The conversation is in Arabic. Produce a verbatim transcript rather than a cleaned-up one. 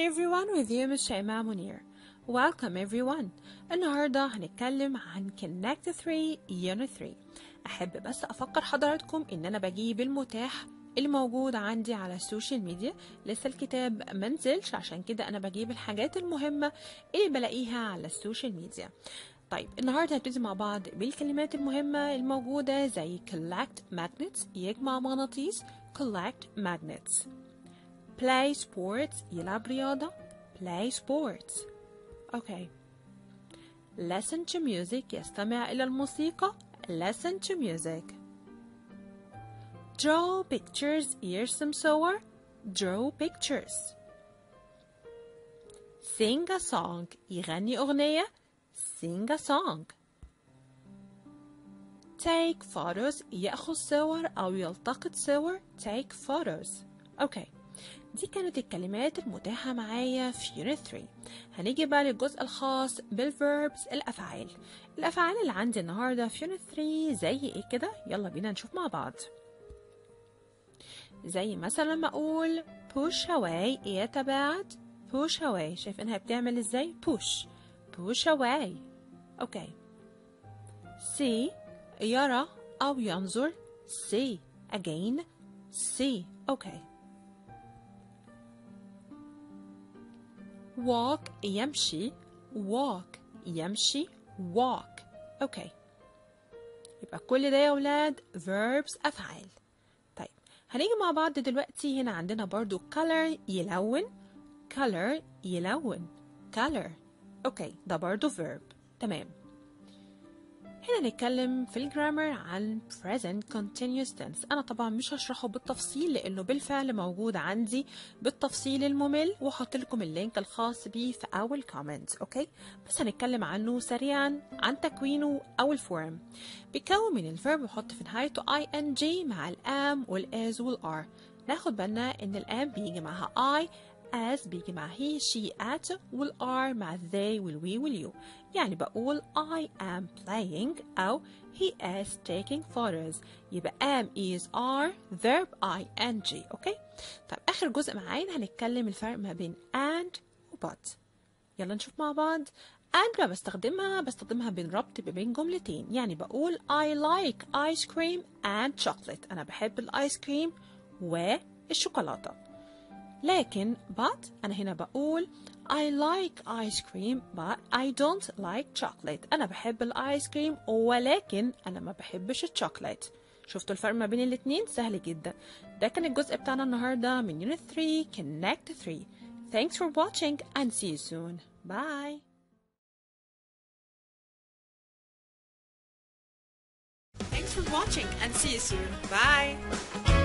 everyone, with you Miss شيماء منير. Welcome everyone. النهاردة هنتكلم عن Connect ثري Unit ثري. أحب بس أفكر حضراتكم إن أنا بجيب المتاح اللي موجود عندي على السوشيال ميديا. لسه الكتاب منزلش، عشان كده أنا بجيب الحاجات المهمة اللي بلاقيها على السوشيال ميديا. طيب النهاردة هنبتدي مع بعض بالكلمات المهمة الموجودة زي collect magnets يجمع مغناطيس collect magnets. play sports يلعب رياضة play sports. okay. listen to music يستمع إلى الموسيقى listen to music. draw pictures يرسم صور draw pictures. sing a song يغني أغنية sing a song. take photos يأخذ صور أو يلتقط صور take photos. okay. دي كانت الكلمات المتاحة معايا في Unit ثري. هنيجي بقى للجزء الخاص بالverbs الأفعال. الأفعال اللي عندي النهاردة في Unit ثري زي إيه كده؟ يلا بينا نشوف مع بعض. زي مثلا ما أقول push away يتباعد push away. شايفينها بتعمل إزاي؟ push push away. أوكي. see يرى أو ينظر see again see. أوكي. walk يمشي walk يمشي walk. اوكي. يبقى كل ده يا ولاد verbs أفعال. طيب هنيجي مع بعض دلوقتي. هنا عندنا برضو color يلون color يلون color. اوكي ده برضو verb. تمام. هنا نتكلم في الجرامر عن present continuous tense. أنا طبعا مش هشرحه بالتفصيل لأنه بالفعل موجود عندي بالتفصيل الممل، وحط لكم اللينك الخاص بيه في أول كومنت. أوكي، بس هنتكلم عنه سريعا عن تكوينه أو الفورم. بيكون من الفيرب وحط في نهايته ing مع الام والas والار. ناخد بالنا إن الام بيجي معها I، as بيجي مع he she at، والr مع they والwe واليو. يعني بقول I am playing أو he is taking photos. يبقى am is are verb ing. أوكي. طب آخر جزء معانا هنتكلم الفرق ما بين and و but. يلا نشوف مع بعض. and ما بستخدمها بستخدمها بين ربط بين جملتين. يعني بقول I like ice cream and chocolate. أنا بحب الآيس كريم والشوكولاتة. لكن but أنا هنا بقول I like ice cream but I don't like chocolate. أنا بحب الآيس كريم ولكن أنا ما بحبش الشوكولات. شفتوا الفرق ما بين الاتنين؟ سهل جدا. ده كان الجزء بتاعنا النهاردة من Unit ثري Connect ثري. Thanks for watching and see you soon. Bye. Thanks for watching and see you soon. Bye.